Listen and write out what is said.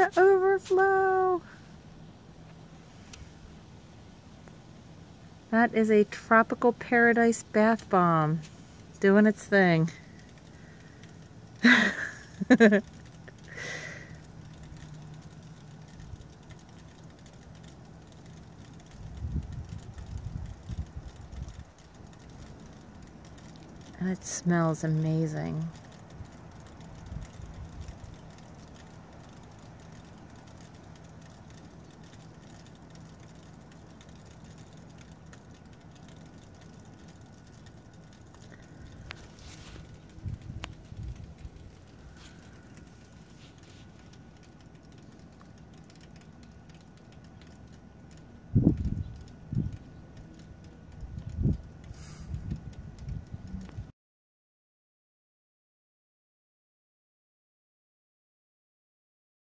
gonna overflow. That is a tropical paradise bath bomb doing its thing. And it smells amazing.